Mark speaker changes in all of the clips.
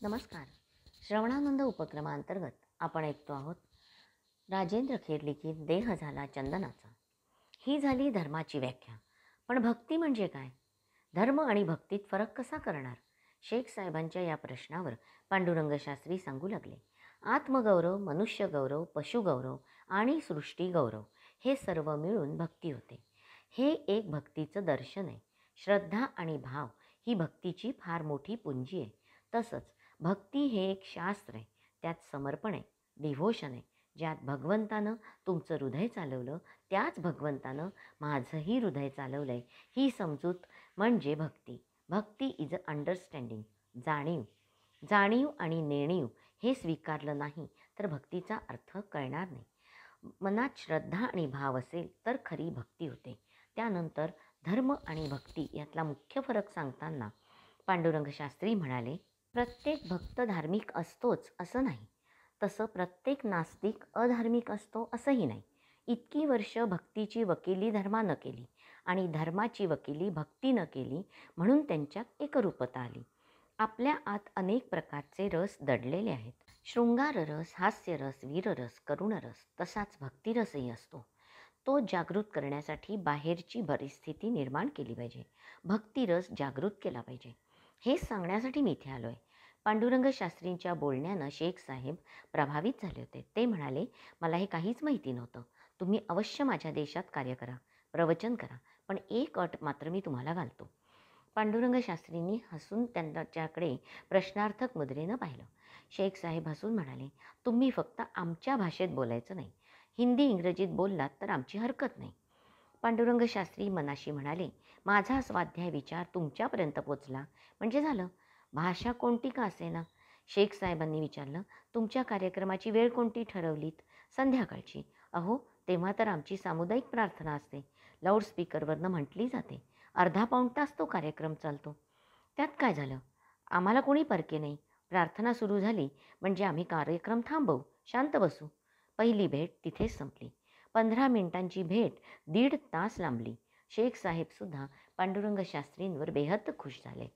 Speaker 1: नमस्कार. श्रवणानंद उपक्रमांतर्गत आपण ऐकतो आहोत राजेंद्र खेर लिखित देह झाला चंदनाचा. ही झाली धर्माची व्याख्या. पण भक्ती म्हणजे काय? धर्म आणि भक्तीत फरक कसा करणार? शेख साहेबांच्या या प्रश्नावर पांडुरंग शास्त्री सांगू लागले. आत्मगौरव, मनुष्यगौरव, पशुगौरव आणि सृष्टीगौरव हे सर्व मिळून भक्ती होते. हे एक भक्तीचं दर्शन आहे. श्रद्धा आणि भाव ही भक्तीची फार मोठी पुंजी आहे. तसंच भक्ती हे एक शास्त्र आहे. त्यात समर्पण आहे, डिव्होशन आहे. ज्यात भगवंतानं तुमचं हृदय चालवलं, त्याच भगवंतानं माझंही हृदय चालवलं आहे, ही समजूत म्हणजे भक्ती. भक्ती इज अ अंडरस्टँडिंग, जाणीव. जाणीव आणि नेणीव हे स्वीकारलं नाही तर भक्तीचा अर्थ कळणार नाही. मनात श्रद्धा आणि भाव असेल तर खरी भक्ती होते. त्यानंतर धर्म आणि भक्ती यातला मुख्य फरक सांगताना पांडुरंग शास्त्री म्हणाले, प्रत्येक भक्त धार्मिक असतोच असं नाही. तसं प्रत्येक नास्तिक अधार्मिक असतो असंही नाही. इतकी वर्ष भक्तीची वकिली धर्मानं केली आणि धर्माची वकिली भक्तीनं केली म्हणून त्यांच्यात एकरूपता आली. आपल्या आत अनेक प्रकारचे रस दडलेले आहेत. शृंगार रस, हास्यरस, वीररस, करुणरस, तसाच भक्तिरसही असतो. तो जागृत करण्यासाठी बाहेरची परिस्थिती निर्माण केली पाहिजे. भक्तिरस जागृत केला पाहिजे. हेच सांगण्यासाठी मी इथे आलो आहे. पांडुरंग शास्त्रींच्या बोलण्यानं शेख साहेब प्रभावित झाले होते. ते म्हणाले, मला हे काहीच माहिती नव्हतं. तुम्ही अवश्य माझ्या देशात कार्य करा, प्रवचन करा, पण एक अट मात्र मी तुम्हाला घालतो. पांडुरंग शास्त्रींनी हसून त्यांच्याकडे प्रश्नार्थक मुद्रेनं पाहिलं. शेख साहेब हसून म्हणाले, तुम्ही फक्त आमच्या भाषेत बोलायचं नाही. हिंदी इंग्रजीत बोललात तर आमची हरकत नाही. पांडुरंग शास्त्री मनाशी म्हणाले, माझा स्वाध्याय विचार तुमच्यापर्यंत पोचला म्हणजे झालं. भाषा कोणती का असेना. शेख साहेबांनी विचारलं, तुमच्या कार्यक्रमाची वेळ कोणती ठरवलीत? संध्याकाळची. अहो, तेव्हा तर आमची सामुदायिक प्रार्थना असते. लाऊडस्पीकरवरनं म्हटली जाते. अर्धा पाऊण तास तो कार्यक्रम चालतो. त्यात काय झालं? आम्हाला कोणी परके नाही. प्रार्थना सुरू झाली म्हणजे आम्ही कार्यक्रम थांबवू, शांत बसू. पहिली भेट तिथेच संपली. 15 मिनिटांची भेट 1.5 तास लांबली. शेख साहेबसुद्धा पांडुरंग शास्त्रींवर बेहद खुश झाले.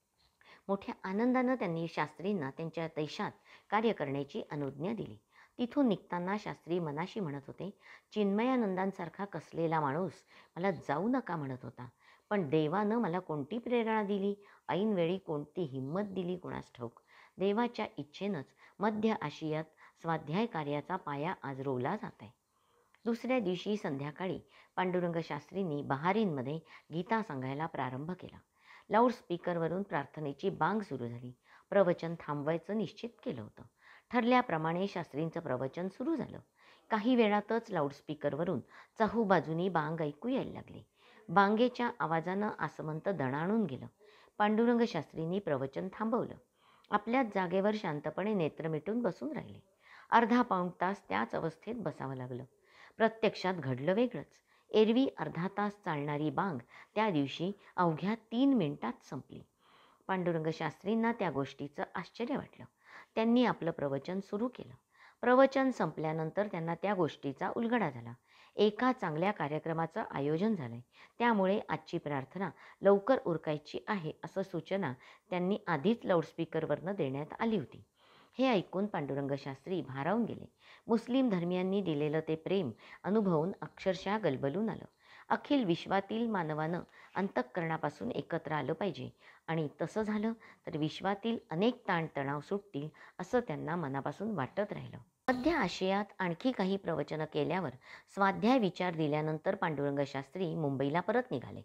Speaker 1: मोठ्या आनंदानं त्यांनी शास्त्रींना त्यांच्या देशात कार्य करण्याची अनुज्ञा दिली. तिथून निघताना शास्त्री मनाशी म्हणत होते, चिन्मयानंदांसारखा कसलेला माणूस मला जाऊ नका म्हणत होता. पण देवानं मला कोणती प्रेरणा दिली, ऐनवेळी कोणती हिंमत दिली कुणास ठाऊक. देवाच्या इच्छेनंच मध्य आशियात स्वाध्याय कार्याचा पाया आज रोवला जात आहे. दुसऱ्या दिवशी संध्याकाळी पांडुरंग शास्त्रींनी बहारीनमध्ये गीता सांगायला प्रारंभ केला. लाऊडस्पीकरवरून प्रार्थनेची बांग सुरू झाली. प्रवचन थांबवायचं निश्चित केलं होतं. ठरल्याप्रमाणे शास्त्रींचं प्रवचन सुरू झालं. काही वेळातच लाऊडस्पीकरवरून चहूबाजूनी बांग ऐकू यायला लागली. बांगेच्या आवाजानं आसमंत दणाणून गेलं. पांडुरंग शास्त्रींनी प्रवचन थांबवलं. आपल्याच जागेवर शांतपणे नेत्र मिटून बसून राहिले. अर्धा पाऊण तास त्याच अवस्थेत बसावं लागलं. प्रत्यक्षात घडलं वेगळंच. एरवी अर्धा तास चालणारी बांग त्या दिवशी अवघ्या 3 मिनिटात संपली. पांडुरंग शास्त्रींना त्या गोष्टीचं आश्चर्य वाटलं. त्यांनी आपलं प्रवचन सुरू केलं. प्रवचन संपल्यानंतर त्यांना त्या गोष्टीचा उलगडा झाला. एका चांगल्या कार्यक्रमाचं आयोजन झालंय, त्यामुळे आजची प्रार्थना लवकर उरकायची आहे असं सूचना त्यांनी आधीच लाऊडस्पीकरवरनं देण्यात आली होती. हे ऐकून पांडुरंग शास्त्री भारावून गेले. मुस्लिम धर्मियांनी दिलेलं ते प्रेम अनुभवून अक्षरशः गलबलून आलं. अखिल विश्वातील मानवानं अंतःकरणापासून एकत्र आलं पाहिजे आणि तसं झालं तर विश्वातील अनेक ताणतणाव सुटतील असं त्यांना मनापासून वाटत राहिलं. मध्य आशियात आणखी काही प्रवचनं केल्यावर स्वाध्याय विचार दिल्यानंतर पांडुरंग शास्त्री मुंबईला परत निघाले.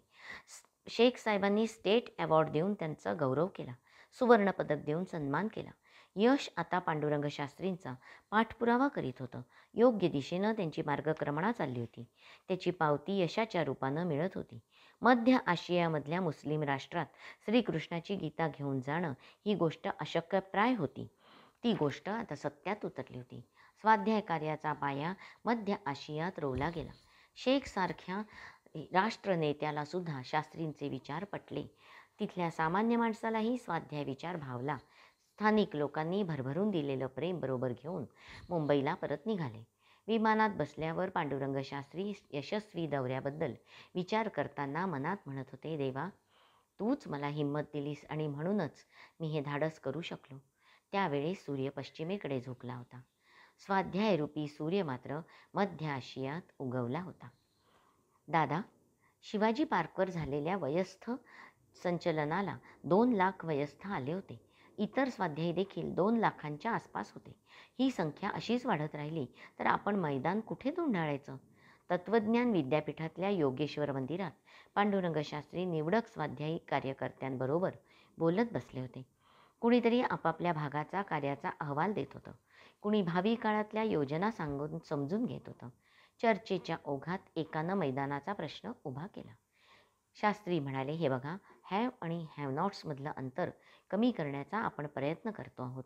Speaker 1: शेख साहेबांनी स्टेट अवॉर्ड देऊन त्यांचा गौरव केला. सुवर्णपदक देऊन सन्मान केला. यश आता पांडुरंग शास्त्रींचा पाठपुरावा करीत होतं. योग्य दिशेनं त्यांची मार्गक्रमणा चालली होती. त्याची पावती यशाच्या रूपानं मिळत होती. मध्य आशियामधल्या मुस्लिम राष्ट्रात श्रीकृष्णाची गीता घेऊन जाणं ही गोष्ट अशक्यप्राय होती. ती गोष्ट आता सत्यात उतरली होती. स्वाध्याय कार्याचा पाया मध्य आशियात रोवला गेला. शेख सारख्या राष्ट्रनेत्याला सुद्धा शास्त्रींचे विचार पटले. तिथल्या सामान्य माणसालाही स्वाध्याय विचार भावला. स्थानिक लोकांनी भरभरून दिलेलं प्रेम बरोबर घेऊन मुंबईला परत निघाले. विमानात बसल्यावर पांडुरंग शास्त्री यशस्वी दौऱ्याबद्दल विचार करताना मनात म्हणत होते, देवा, तूच मला हिंमत दिलीस आणि म्हणूनच मी हे धाडस करू शकलो. त्यावेळी सूर्य पश्चिमेकडे झुकला होता. स्वाध्यायरूपी सूर्य मात्र मध्य आशियात उगवला होता. दादा, शिवाजी पार्कवर झालेल्या वयस्थ संचलनाला 2 लाख वयस्थ आले होते. इतर स्वाध्यायी देखील 2 लाखांच्या आसपास होते. ही संख्या अशीच वाढत राहिली तर आपण मैदान कुठे धुंडाळायचं? तत्वज्ञान विद्यापीठातल्या योगेश्वर मंदिरात पांडुरंग शास्त्री निवडक स्वाध्यायी कार्यकर्त्यांबरोबर बोलत बसले होते. कुणीतरी आपापल्या भागाचा कार्याचा अहवाल देत होतं. कुणी भावी काळातल्या योजना सांगून समजून घेत होतं. चर्चेच्या ओघात एकानं मैदानाचा प्रश्न उभा केला. शास्त्री म्हणाले, हे बघा, हॅव आणि हॅव नॉट्समधलं अंतर कमी करण्याचा आपण प्रयत्न करतो आहोत.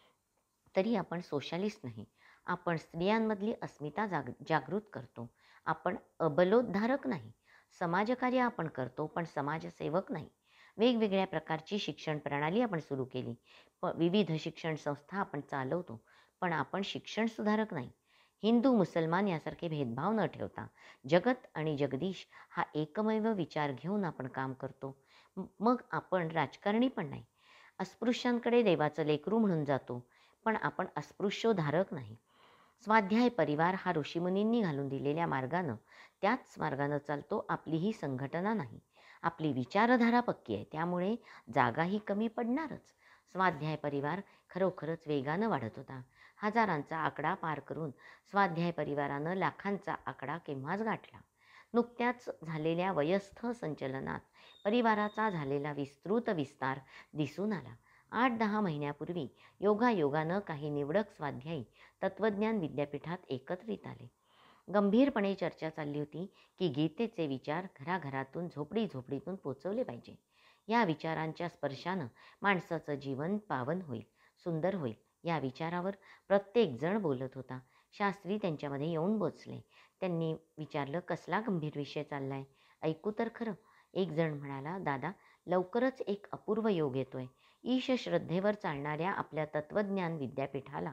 Speaker 1: तरी आपण सोशलिस्ट नाही. आपण स्त्रियांमधली अस्मिता जागृत करतो. आपण अबलोद्धारक नाही. समाजकार्य आपण करतो, पण समाजसेवक नाही. वेगवेगळ्या प्रकारची शिक्षण प्रणाली आपण सुरू केली. विविध शिक्षण संस्था आपण चालवतो, पण आपण शिक्षण सुधारक नाही. हिंदू मुसलमान यासारखे भेदभाव न ठेवता जगत आणि जगदीश हा एकमेव विचार घेऊन आपण काम करतो. मग आपण राजकारणी पण नाही. अस्पृश्यांकडे देवाचं लेकरू म्हणून जातो, पण आपण अस्पृश्योद्धारक नाही. स्वाध्याय परिवार हा ऋषीमुनींनी घालून दिलेल्या मार्गानं, त्याच मार्गानं चालतो. आपली ही संघटना नाही. आपली विचारधारा पक्की आहे, त्यामुळे जागाही कमी पडणारच. स्वाध्याय परिवार खरोखरच वेगानं वाढत होता. हजारांचा आकडा पार करून स्वाध्याय परिवारानं लाखांचा आकडा केव्हाच गाठला. नुकत्याच झालेल्या वयस्थ संचलनात परिवाराचा झालेला विस्तृत विस्तार दिसून आला. 8-10 महिन्यापूर्वी योगायोगानं काही निवडक स्वाध्यायी तत्वज्ञान विद्यापीठात एकत्रित आले. गंभीरपणे चर्चा चालली होती की गीतेचे विचार घराघरातून झोपडीतून पोचवले पाहिजे. या विचारांच्या स्पर्शानं माणसाचं जीवन पावन होईल, सुंदर होईल. या विचारावर प्रत्येकजण बोलत होता. शास्त्री त्यांच्यामध्ये येऊन बोचले. त्यांनी विचारलं, कसला गंभीर विषय चाललाय? ऐकू तर खरं. एक जण म्हणाला, दादा, लवकरच एक अपूर्व योग येतोय. ईश श्रद्धेवर चालणाऱ्या आपल्या तत्वज्ञान विद्यापीठाला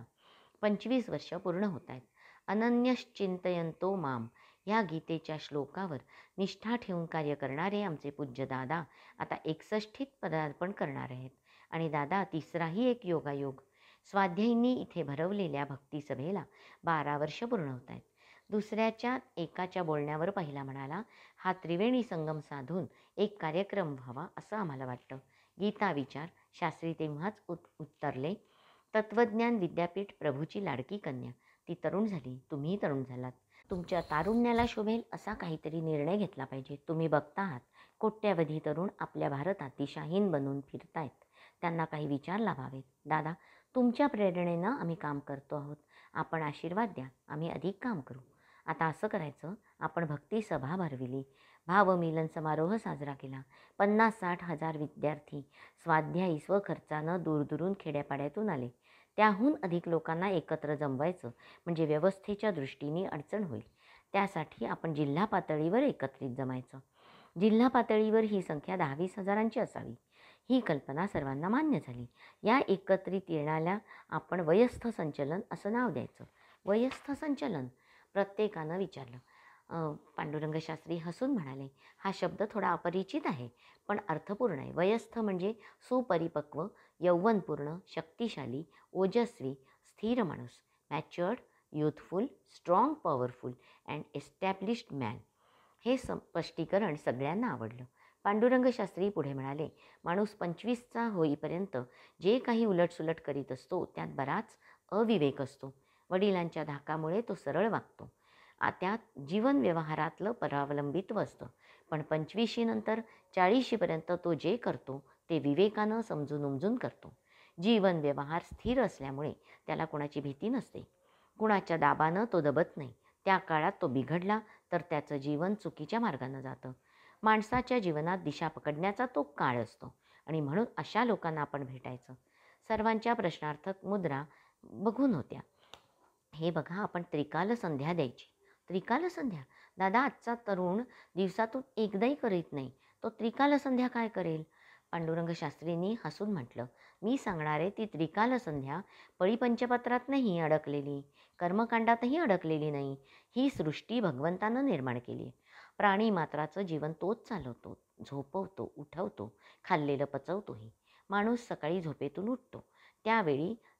Speaker 1: 25 वर्ष पूर्ण होत आहेत. अनन्यश्चिंतयन्तो माम ह्या गीतेच्या श्लोकावर निष्ठा ठेवून कार्य करणारे आमचे पूज्य दादा आता 61th पदार्पण करणार आहेत. आणि दादा, तिसराही एक योगायोग. स्वाध्यायींनी इथे भरवलेल्या भक्तिसभेला 12 वर्ष पूर्ण होत आहेत. दुसऱ्याच्या एकाच्या बोलण्यावर पहिला म्हणाला, हा त्रिवेणी संगम साधून एक कार्यक्रम व्हावा असं आम्हाला वाटतं. गीता विचार. शास्त्री तेव्हाच उत्तरले, तत्वज्ञान विद्यापीठ प्रभूची लाडकी कन्या. ती तरुण झाली, तुम्हीही तरुण झालात. तुमच्या तारुण्याला शोभेल असा काहीतरी निर्णय घेतला पाहिजे. तुम्ही बघता आहात, कोट्यावधी तरुण आपल्या भारतात दिशाहीन बनून फिरतायत. त्यांना काही विचार लाभावेत. दादा, तुमच्या प्रेरणेनं आम्ही काम करतो आहोत. आपण आशीर्वाद द्या, आम्ही अधिक काम करू. आता असं करायचं, आपण भक्ती सभा भरविली, भावमिलन समारोह साजरा केला. 50-60 हजार विद्यार्थी स्वाध्यायी स्वखर्चानं दूरदूरून खेड्यापाड्यातून आले. त्याहून अधिक लोकांना एकत्र जमवायचं म्हणजे व्यवस्थेच्या दृष्टीने अडचण होईल. त्यासाठी आपण जिल्हा पातळीवर एकत्रित जमायचं. जिल्हा पातळीवर ही संख्या 10-20 हजारांची असावी. ही कल्पना सर्वांना मान्य झाली. या एकत्रित येण्याला आपण वयस्थ संचलन असं नाव द्यायचं. वयस्थ संचलन? प्रत्येकानं विचारलं. पांडुरंग शास्त्री हसून म्हणाले, हा शब्द थोडा अपरिचित आहे, पण अर्थपूर्ण आहे. वयस्थ म्हणजे सुपरिपक्व, यौवनपूर्ण, शक्तिशाली, ओजस्वी, स्थिर माणूस. Matured, youthful, strong, powerful and established man. हे स्पष्टीकरण सगळ्यांना आवडलं. पांडुरंग शास्त्री पुढे म्हणाले, माणूस 25चा होईपर्यंत जे काही उलटसुलट करीत असतो त्यात बराच अविवेक असतो. वडिलांच्या धाकामुळे तो सरळ वागतो. त्यात जीवन व्यवहारातलं परावलंबित्व असतं. पण 25शी नंतर 40शीपर्यंत तो जे करतो ते विवेकानं समजून उमजून करतो. जीवन व्यवहार स्थिर असल्यामुळे त्याला कुणाची भीती नसते. कुणाच्या दाबानं तो दबत नाही. त्या काळात तो बिघडला तर त्याचं जीवन चुकीच्या मार्गानं जातं. माणसाच्या जीवनात दिशा पकडण्याचा तो काळ असतो आणि म्हणून अशा लोकांना आपण भेटायचं. सर्वांच्या प्रश्नार्थक मुद्रा बघून होत्या. हे बघा, आपण त्रिकाल संध्या द्यायची. त्रिकाल संध्या? दादा, आजचा तरुण दिवसातून एकदाही करीत नाही. तो त्रिकाल संध्या काय करेल? पांडुरंग शास्त्रींनी हसून म्हटलं, मी सांगणारे ती त्रिकाल संध्या पळीपंचपत्रात नाही अडकलेली, कर्मकांडातही अडकलेली नाही. ही सृष्टी भगवंतानं निर्माण केली. प्राणी मात्राचं जीवन तोच चालवतो, झोपवतो, उठवतो, खाल्लेलं पचवतोही. माणूस सकाळी झोपेतून उठतो, त्यावेळी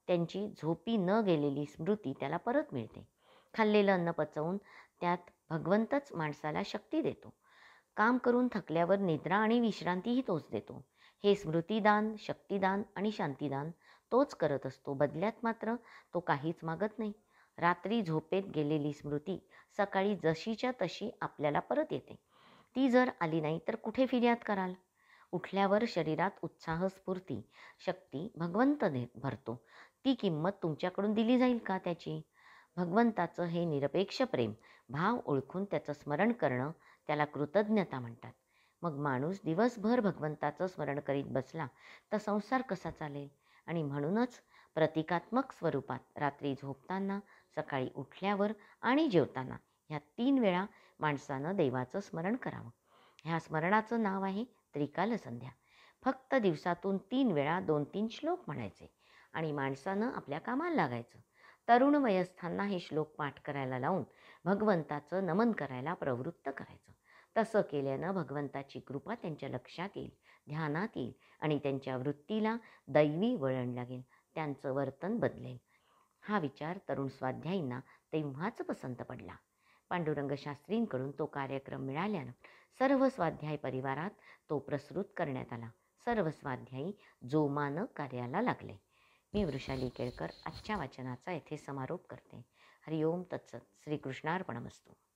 Speaker 1: त्यांची झोपी न गेलेली स्मृती त्याला परत मिळते. खाल्लेलं अन्न पचवून त्यात भगवंतच माणसाला शक्ती देतो. काम करून थकल्यावर निद्रा आणि विश्रांतीही तोच देतो. हे स्मृतिदान, शक्तिदान आणि शांतिदान तोच करत असतो. बदल्यात मात्र तो काहीच मागत नाही. रात्री झोपेत गेलेली स्मृती सकाळी जशीच्या तशी आपल्याला परत येते. ती जर आली नाही तर कुठे फिर्याद कराल? उठल्यावर शरीरात उत्साह, स्फूर्ती, शक्ती भगवंत भरतो. ती किंमत तुमच्याकडून दिली जाईल का त्याची? भगवंताचं हे निरपेक्ष प्रेम, भाव ओळखून त्याचं स्मरण करणं त्याला कृतज्ञता म्हणतात. मग माणूस दिवसभर भगवंताचं स्मरण करीत बसला तर संसार कसा चालेल? आणि म्हणूनच प्रतिकात्मक स्वरूपात रात्री झोपताना, सकाळी उठल्यावर आणि जेवताना ह्या 3 वेळा माणसानं देवाचं स्मरण करावं. ह्या स्मरणाचं नाव आहे त्रिकाल संध्या. फक्त दिवसातून 3 वेळा 2-3 श्लोक म्हणायचे आणि माणसानं आपल्या कामाला लागायचं. तरुण वयस्थांना हे श्लोक पाठ करायला लावून भगवंताचं नमन करायला प्रवृत्त करायचं. तसं केल्यानं भगवंताची कृपा त्यांच्या लक्षात येईल, ध्यानात येईल आणि त्यांच्या वृत्तीला दैवी वळण लागेल. त्यांचं वर्तन बदलेल. हा विचार तरुण स्वाध्यायींना तेव्हाच पसंत पडला. पांडुरंग शास्त्रींकडून तो कार्यक्रम मिळाल्यानं सर्व स्वाध्याय परिवारात तो प्रस्तुत करण्यात आला. सर्व स्वाध्यायी जोमानं कार्याला लागले. मी वृषाली केळकर आजच्या वाचनाचा येथे समारोप करते. हरिओम तत्सत. श्रीकृष्णार्पणमस्तु.